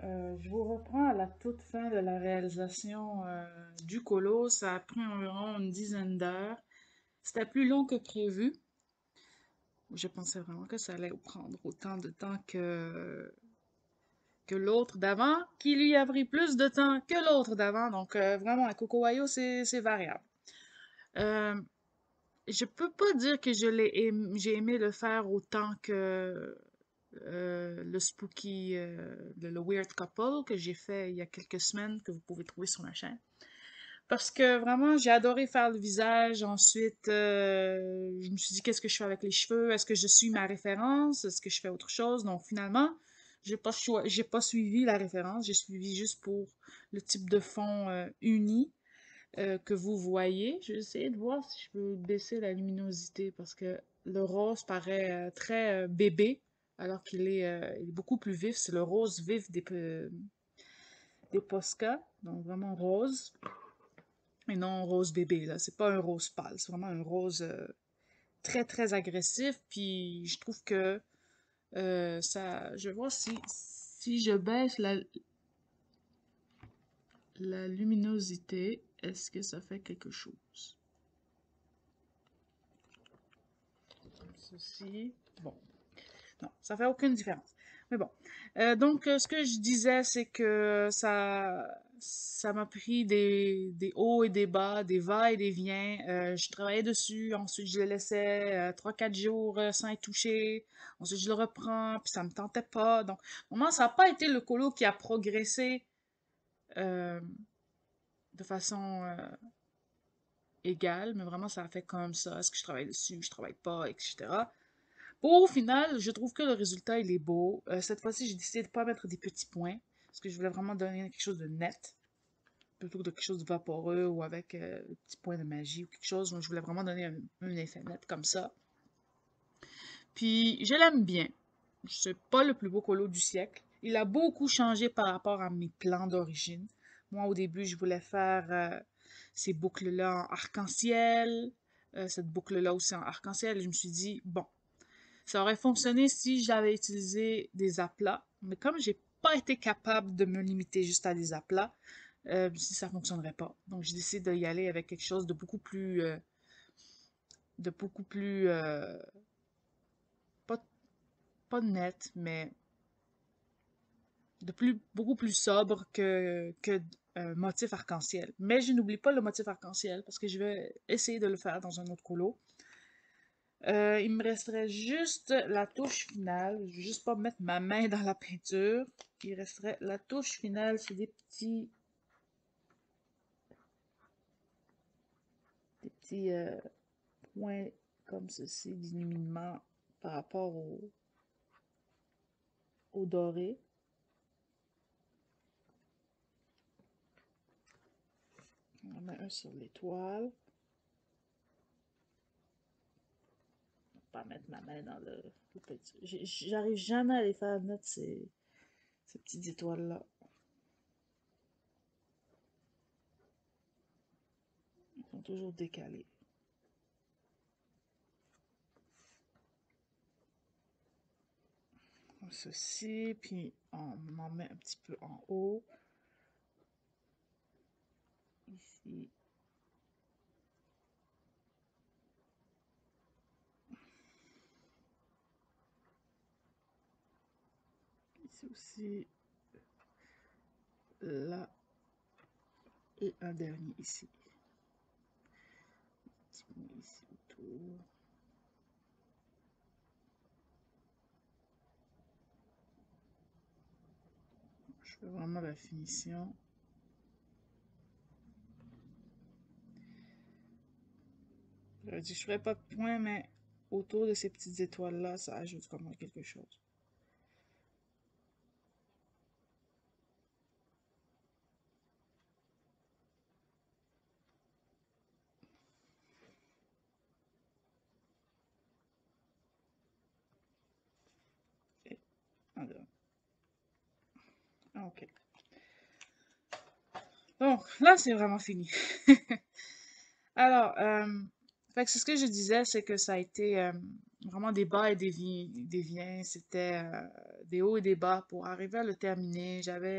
Je vous reprends à la toute fin de la réalisation du colo. Ça a pris environ une dizaine d'heures. C'était plus long que prévu. Je pensais vraiment que ça allait prendre autant de temps que l'autre d'avant, qui lui a pris plus de temps que l'autre d'avant. Donc vraiment, à Cocowayo, c'est variable. Euh, je peux pas dire que j'ai aimé le faire autant que le Spooky, le Weird Couple que j'ai fait il y a quelques semaines, que vous pouvez trouver sur ma chaîne. Parce que vraiment, j'ai adoré faire le visage. Ensuite, je me suis dit, qu'est-ce que je fais avec les cheveux? Est-ce que je suis ma référence? Est-ce que je fais autre chose? Donc finalement, j'ai pas suivi la référence. J'ai suivi juste pour le type de fond uni que vous voyez. Je vais essayer de voir si je peux baisser la luminosité parce que le rose paraît très bébé alors il est beaucoup plus vif. C'est le rose vif des Posca, donc vraiment rose. Et non rose bébé, là. C'est pas un rose pâle, c'est vraiment un rose très très agressif. Puis je trouve que ça. Je vais voir si je baisse la luminosité, est-ce que ça fait quelque chose? Ceci. Bon. Non, ça fait aucune différence. Mais bon. Donc, ce que je disais, c'est que ça m'a pris des hauts et des bas, des va et des viens. Je travaillais dessus, ensuite je le laissais 3-4 jours sans être touché. Ensuite, je le reprends, puis ça me tentait pas. Donc, vraiment, ça n'a pas été le colo qui a progressé euh, de façon égale, mais vraiment, ça a fait comme ça. Est-ce que je travaille dessus, je travaille pas, etc. Au final, je trouve que le résultat, il est beau. Cette fois-ci, j'ai décidé de ne pas mettre des petits points, parce que je voulais vraiment donner quelque chose de net, plutôt que de quelque chose de vaporeux ou avec des petits points de magie ou quelque chose. Donc, je voulais vraiment donner un effet net comme ça. Puis, je l'aime bien. C'est pas le plus beau colo du siècle. Il a beaucoup changé par rapport à mes plans d'origine. Moi, au début, je voulais faire ces boucles-là en arc-en-ciel, cette boucle-là aussi en arc-en-ciel. Et je me suis dit, bon, ça aurait fonctionné si j'avais utilisé des aplats, mais comme j'ai pas été capable de me limiter juste à des aplats, si ça fonctionnerait pas. Donc j'ai décidé d'y aller avec quelque chose de beaucoup plus, pas, pas net, mais beaucoup plus sobre que motif arc-en-ciel. Mais je n'oublie pas le motif arc-en-ciel parce que je vais essayer de le faire dans un autre colo. Il me resterait juste la touche finale. Je vais juste pas mettre ma main dans la peinture. Il resterait la touche finale, c'est des petits points comme ceci d'illuminement par rapport au doré. On en met un sur l'étoile. Je vais pas mettre ma main dans le petit. J'arrive jamais à les faire naître ces petites étoiles-là. Elles sont toujours décalées. Comme ceci, puis on en met un petit peu en haut. Ici. Ici aussi. Là. Et un dernier ici. Un petit point ici autour. Je fais vraiment la finition. J'aurais dit que je ferais pas de point, mais autour de ces petites étoiles-là, ça ajoute comme quelque chose. Et un, deux. Ok. Donc, là, c'est vraiment fini. Alors, fait que c'est ce que je disais, c'est que ça a été vraiment des bas et des viens. C'était des hauts et des bas pour arriver à le terminer.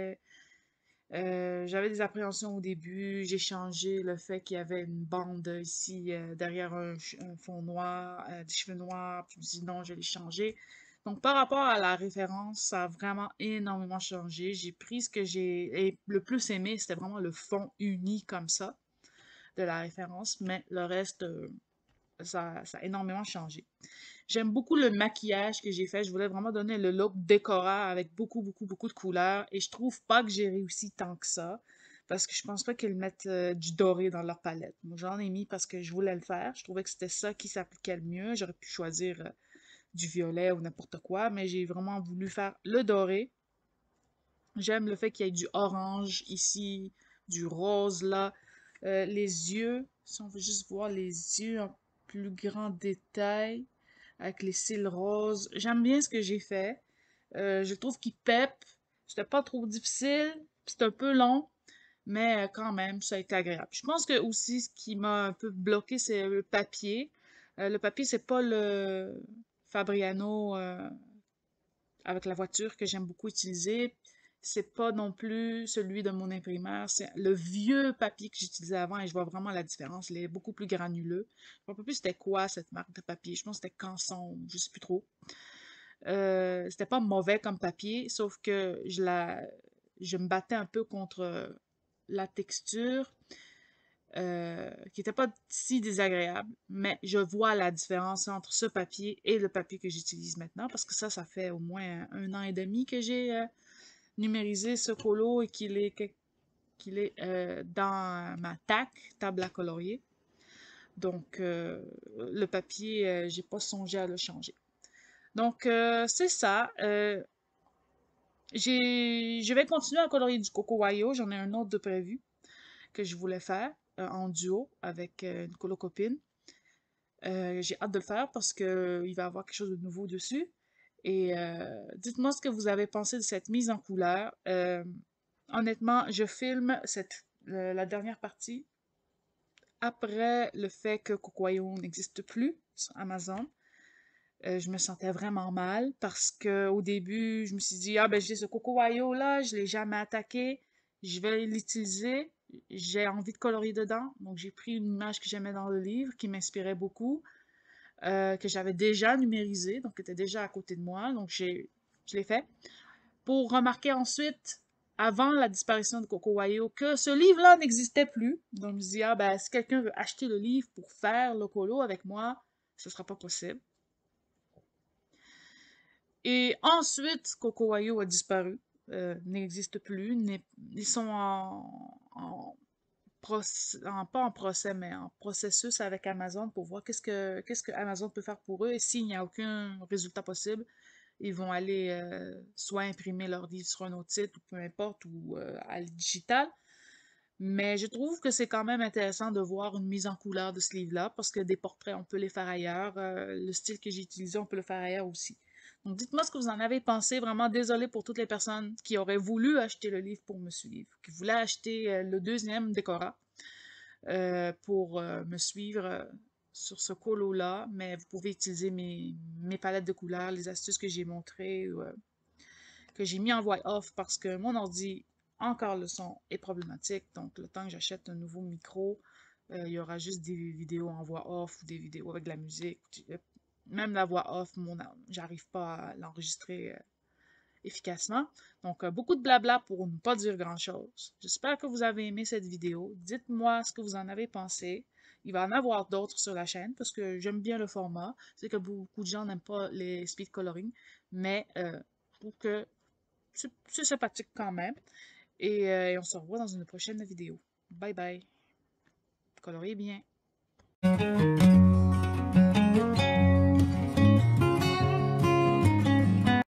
J'avais des appréhensions au début. J'ai changé le fait qu'il y avait une bande ici derrière un fond noir, des cheveux noirs. Puis je me suis dit non, je vais les changer. Donc par rapport à la référence, ça a vraiment énormément changé. J'ai pris ce que j'ai le plus aimé, c'était vraiment le fond uni comme ça de la référence, mais le reste, ça a énormément changé. J'aime beaucoup le maquillage que j'ai fait. Je voulais vraiment donner le look décorat avec beaucoup, beaucoup, beaucoup de couleurs. Et je trouve pas que j'ai réussi tant que ça. Parce que je pense pas qu'ils mettent du doré dans leur palette. Moi, j'en ai mis parce que je voulais le faire. Je trouvais que c'était ça qui s'appliquait le mieux. J'aurais pu choisir du violet ou n'importe quoi, mais j'ai vraiment voulu faire le doré. J'aime le fait qu'il y ait du orange ici, du rose là. Les yeux, si on veut juste voir les yeux en plus grand détail, avec les cils roses. J'aime bien ce que j'ai fait. Je trouve qu'il pep. C'était pas trop difficile. C'est un peu long, mais quand même, ça a été agréable. Je pense que aussi, ce qui m'a un peu bloqué, c'est le papier. Le papier, c'est pas le Fabriano avec la voiture que j'aime beaucoup utiliser. C'est pas non plus celui de mon imprimeur. C'est le vieux papier que j'utilisais avant et je vois vraiment la différence. Il est beaucoup plus granuleux. Je ne sais pas plus c'était quoi cette marque de papier. Je pense que c'était Canson, je sais plus trop. C'était pas mauvais comme papier, sauf que je me battais un peu contre la texture, qui n'était pas si désagréable, mais je vois la différence entre ce papier et le papier que j'utilise maintenant, parce que ça fait au moins 1 an et demi que j'ai numérisé ce colo et qu'il est dans ma TAC, table à colorier. Donc, le papier, j'ai pas songé à le changer. Donc, c'est ça. Je vais continuer à colorier du Coco Wayo. J'en ai un autre de prévu que je voulais faire en duo avec une colocopine. J'ai hâte de le faire parce que il va y avoir quelque chose de nouveau dessus. Et dites-moi ce que vous avez pensé de cette mise en couleur. Honnêtement, je filme la dernière partie après le fait que Cocoyo n'existe plus sur Amazon. Je me sentais vraiment mal parce que au début, je me suis dit, ah ben j'ai ce Cocowayo là, je l'ai jamais attaqué, je vais l'utiliser, j'ai envie de colorier dedans. Donc j'ai pris une image que j'aimais dans le livre, qui m'inspirait beaucoup, que j'avais déjà numérisée, donc qui était déjà à côté de moi, donc je l'ai fait. Pour remarquer ensuite, avant la disparition de Cocowayo, que ce livre-là n'existait plus. Donc je me dis, ah ben si quelqu'un veut acheter le livre pour faire le colo avec moi, ce sera pas possible. Et ensuite, Cocowayo a disparu, n'existe plus. Ils sont pas en procès, mais en processus avec Amazon pour voir qu'est-ce que Amazon peut faire pour eux. Et s'il n'y a aucun résultat possible, ils vont aller soit imprimer leur livre sur un autre site, ou peu importe, ou à le digital. Mais je trouve que c'est quand même intéressant de voir une mise en couleur de ce livre-là, parce que des portraits, on peut les faire ailleurs. Le style que j'ai utilisé, on peut le faire ailleurs aussi. Donc dites-moi ce que vous en avez pensé. Vraiment désolé pour toutes les personnes qui auraient voulu acheter le livre pour me suivre, qui voulaient acheter le deuxième Décorat pour me suivre sur ce colo-là. Mais vous pouvez utiliser mes palettes de couleurs, les astuces que j'ai montrées, que j'ai mis en voix off parce que mon ordi, encore le son est problématique. Donc, le temps que j'achète un nouveau micro, il y aura juste des vidéos en voix off ou des vidéos avec de la musique. Même la voix off, j'arrive pas à l'enregistrer efficacement. Donc, beaucoup de blabla pour ne pas dire grand-chose. J'espère que vous avez aimé cette vidéo. Dites-moi ce que vous en avez pensé. Il va en avoir d'autres sur la chaîne parce que j'aime bien le format. Je sais que beaucoup de gens n'aiment pas les speed coloring, mais je trouve que c'est sympathique quand même. Et on se revoit dans une prochaine vidéo. Bye bye. Coloriez bien.